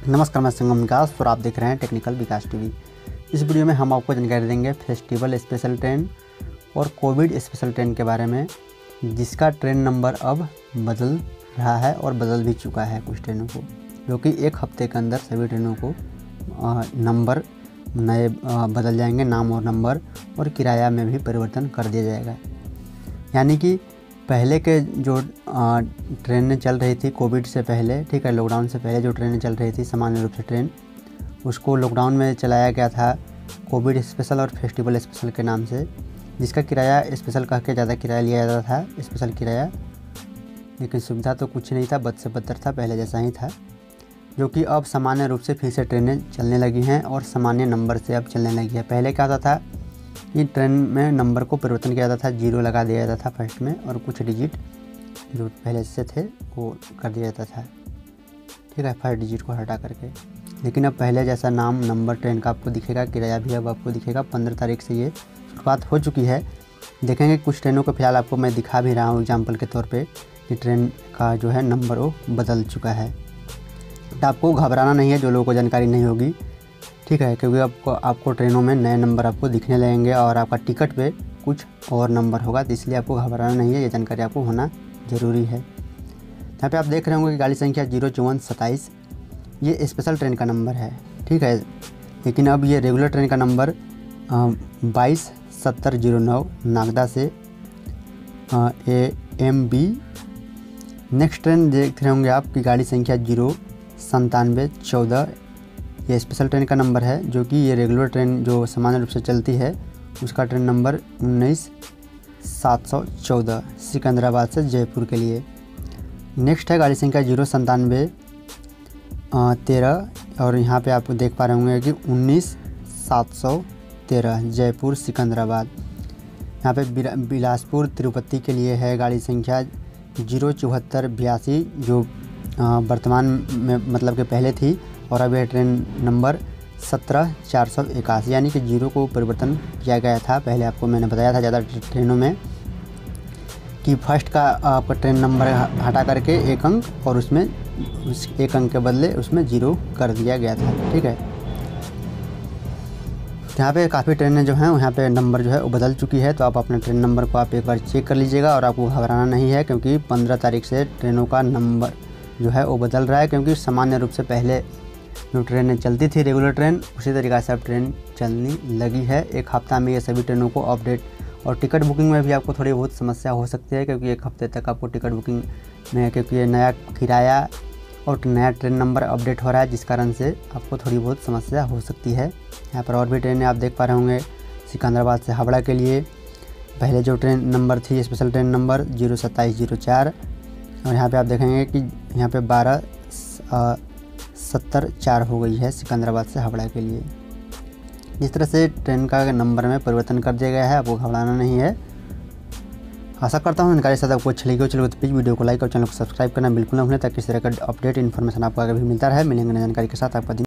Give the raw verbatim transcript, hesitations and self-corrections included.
नमस्कार, मैं संगम विकास और आप देख रहे हैं टेक्निकल विकास टीवी। इस वीडियो में हम आपको जानकारी देंगे फेस्टिवल स्पेशल ट्रेन और कोविड स्पेशल ट्रेन के बारे में, जिसका ट्रेन नंबर अब बदल रहा है और बदल भी चुका है कुछ ट्रेनों को, जो कि एक हफ्ते के अंदर सभी ट्रेनों को नंबर नए बदल जाएंगे, नाम और नंबर, और किराया में भी परिवर्तन कर दिया जाएगा। यानी कि पहले के जो ट्रेनें चल रही थी कोविड से पहले, ठीक है, लॉकडाउन से पहले जो ट्रेनें चल रही थी सामान्य रूप से ट्रेन, उसको लॉकडाउन में चलाया गया था कोविड स्पेशल और फेस्टिवल स्पेशल के नाम से, जिसका किराया स्पेशल कह के ज़्यादा किराया लिया जाता था, स्पेशल किराया, लेकिन सुविधा तो कुछ नहीं था, बद से बदतर था, पहले जैसा ही था। जो कि अब सामान्य रूप से फिर से ट्रेनें चलने लगी हैं और सामान्य नंबर से अब चलने लगी है। पहले क्या होता था कि ट्रेन में नंबर को परिवर्तन किया जाता था, जीरो लगा दिया जाता था फर्स्ट में, और कुछ डिजिट जो पहले से थे वो कर दिया जाता था, ठीक है, फर्स्ट डिजिट को हटा करके। लेकिन अब पहले जैसा नाम नंबर ट्रेन का आपको दिखेगा, किराया भी अब आपको दिखेगा। पंद्रह तारीख से ये शुरुआत हो चुकी है। देखेंगे कुछ ट्रेनों को फिलहाल आपको मैं दिखा भी रहा हूँ एग्जाम्पल के तौर पर कि ट्रेन का जो है नंबर वो बदल चुका है। तो आपको घबराना नहीं है जो लोगों को जानकारी नहीं होगी, ठीक है, क्योंकि आपको आपको ट्रेनों में नए नंबर आपको दिखने लगेंगे और आपका टिकट पे कुछ और नंबर होगा, तो इसलिए आपको घबराना नहीं है, ये जानकारी आपको होना ज़रूरी है। यहाँ पे आप देख रहे होंगे कि गाड़ी संख्या जीरो चौवन सत्ताईस ये स्पेशल ट्रेन का नंबर है, ठीक है, लेकिन अब ये रेगुलर ट्रेन का नंबर बाईस सत्तर जीरो नौ नागदा से A M B. Next train देख रहे होंगे आप कि गाड़ी संख्या जीरो संतानवे चौदह, ये स्पेशल ट्रेन का नंबर है, जो कि ये रेगुलर ट्रेन जो सामान्य रूप से चलती है उसका ट्रेन नंबर उन्नीस सात सौ चौदह सिकंदराबाद से जयपुर के लिए। नेक्स्ट है गाड़ी संख्या जीरो संतानवे तेरह, और यहाँ पे आप देख पा रहे होंगे कि उन्नीस सात सौ तेरह जयपुर सिकंदराबाद। यहाँ पे बिलासपुर तिरुपति के लिए है गाड़ी संख्या जीरो चौहत्तर बयासी, जो वर्तमान में मतलब कि पहले थी, और अब यह ट्रेन नंबर सत्रह चार सौ इक्यासी, यानी कि जीरो को परिवर्तन किया गया था। पहले आपको मैंने बताया था ज़्यादा ट्रेनों में कि फर्स्ट का आपका ट्रेन नंबर हटा करके एक अंक, और उसमें उस एक अंक के बदले उसमें जीरो कर दिया गया था, ठीक है। यहाँ पे काफ़ी ट्रेनें जो हैं यहाँ पे नंबर जो है वो बदल चुकी है, तो आप अपने ट्रेन नंबर को आप एक बार चेक कर लीजिएगा, और आपको घबराना नहीं है, क्योंकि पंद्रह तारीख से ट्रेनों का नंबर जो है वो बदल रहा है। क्योंकि सामान्य रूप से पहले जो ट्रेनें चलती थी रेगुलर ट्रेन, उसी तरीक़ा से अब ट्रेन चलने लगी है। एक हफ्ता में ये सभी ट्रेनों को अपडेट, और टिकट बुकिंग में भी आपको थोड़ी बहुत समस्या हो सकती है, क्योंकि एक हफ्ते तक आपको टिकट बुकिंग में, क्योंकि ये नया किराया और नया ट्रेन नंबर अपडेट हो रहा है, जिस कारण से आपको थोड़ी बहुत समस्या हो सकती है। यहाँ पर और भी ट्रेनें आप देख पा रहे होंगे सिकंदराबाद से हावड़ा के लिए पहले जो ट्रेन नंबर थी स्पेशल ट्रेन नंबर जीरो सत्ताईस जीरो चार, और यहाँ पे आप देखेंगे कि यहाँ पे बारह सत्तर चार हो गई है सिकंदराबाद से हावड़ा के लिए। इस तरह से ट्रेन का नंबर में परिवर्तन कर दिया गया है, आपको घबराना नहीं है। आशा करता हूँ जानकारी साथ आपको अच्छी लगी हो। चलो तो प्लीज़ वीडियो को लाइक और चैनल को सब्सक्राइब करना बिल्कुल ना भूलें, ताकि इस तरह का अपडेट इन्फॉर्मेशन आपको आगे भी मिलता रहे। मिलेंगे नई जानकारी के साथ, आपका दिन